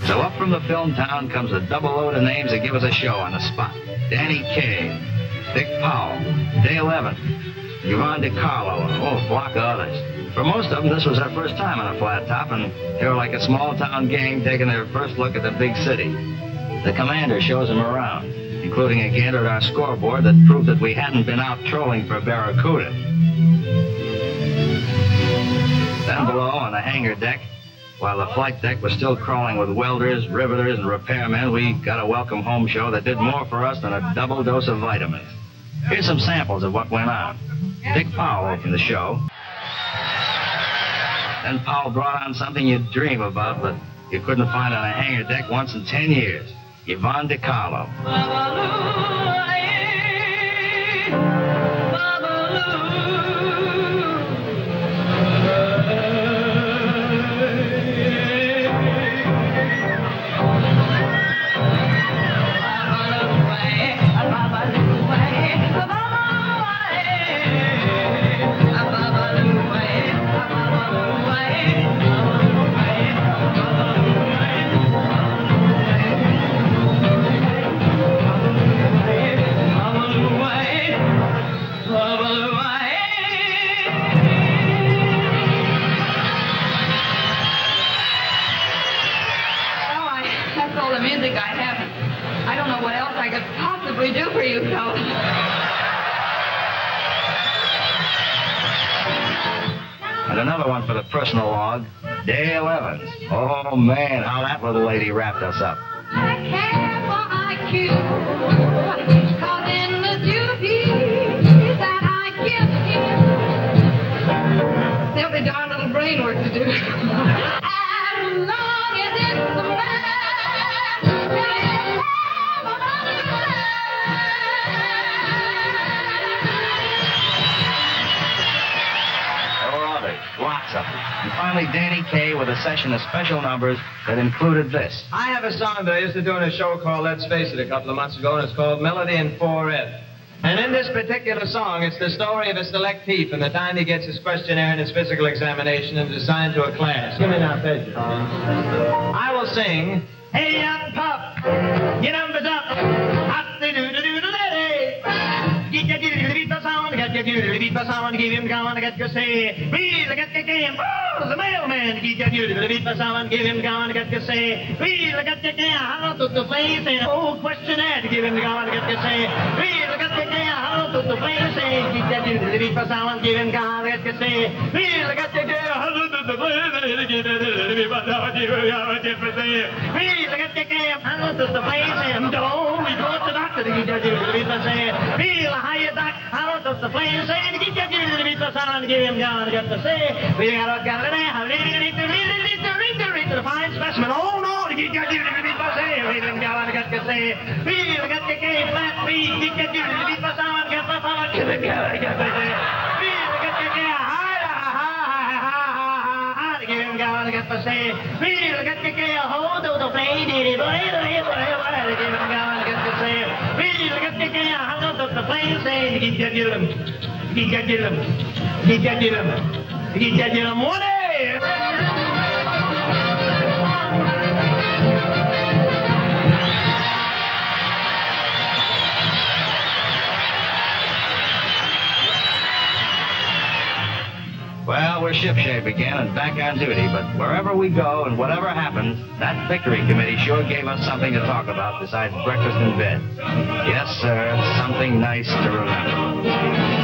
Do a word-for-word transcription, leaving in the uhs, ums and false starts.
So up from the film town comes a double load of names that give us a show on the spot. Danny Kaye, Dick Powell, Dale Evans, Yvonne DiCarlo, and a whole flock of others. For most of them, this was their first time on a flat top, and they were like a small-town gang taking their first look at the big city. The commander shows them around, including a gander at our scoreboard that proved that we hadn't been out trolling for barracuda. Then below on the hangar deck, while the flight deck was still crawling with welders, riveters, and repairmen, we got a welcome home show that did more for us than a double dose of vitamins. Here's some samples of what went on. Dick Powell opened the show. Then Powell brought on something you'd dream about, but you couldn't find on a hangar deck once in ten years. Yvonne DiCarlo. Do for you, fellas. And another one for the personal log, Dale Evans. Oh, man, how that little lady wrapped us up. I care for I Q, cause in the duties that I give him, there'll be darn little brain work to do. As long as it's the man. Lots of them. And finally, Danny Kaye with a session of special numbers that included this. I have a song that I used to do in a show called Let's Face It a couple of months ago, and it's called Melody in four F. And in this particular song, it's the story of a select thief and the time he gets his questionnaire and his physical examination and is assigned to a class. Give me that picture. I will sing, hey, young pup, get numbers up, hop-de-doo-doo-doo-doo-doo-doo. Get your doodle-beat the sound, get your doodle-beat the sound, give him going, get your say, please, get your game, oh, the mailman, get your doodle-beat the sound, give him going, get your say, please, get your game, how to the place, and old questionnaire, give him going, get your say, please, get your game, how to the place, and get your doodle-beat the sound, give him going, get your say, please, get your game, how to the place, and get your doodle-beat the sound, give him going, get your say, please, get your game, how to the place, and don't we go to the doctor to get your doodle-beat the sound, feel how you doc, how to the place, and get your doodle-beat the sound, give him going, get your say, we got a got it, how read it, read it, read it, read it, read it, fine specimen, oh no, get your doodle-beat the sound, read him going, get your say, feel, get your game, flat feet, get your doodle-beat the sound, get the sound, give him going, get your say, feel, get your game, hi, hi, hi, hi, hi, give him going, get the say, feel, get your game, hold to the play, did it, boy, boy, boy, boy, give him going, get the say, feel, get your game, hold to the play, say, get your doodle, get your doodle, get your doodle, get your doodle, one day. Well, we're shipshape again and back on duty, but wherever we go and whatever happens, that victory committee sure gave us something to talk about besides breakfast in bed. Yes, sir, something nice to remember.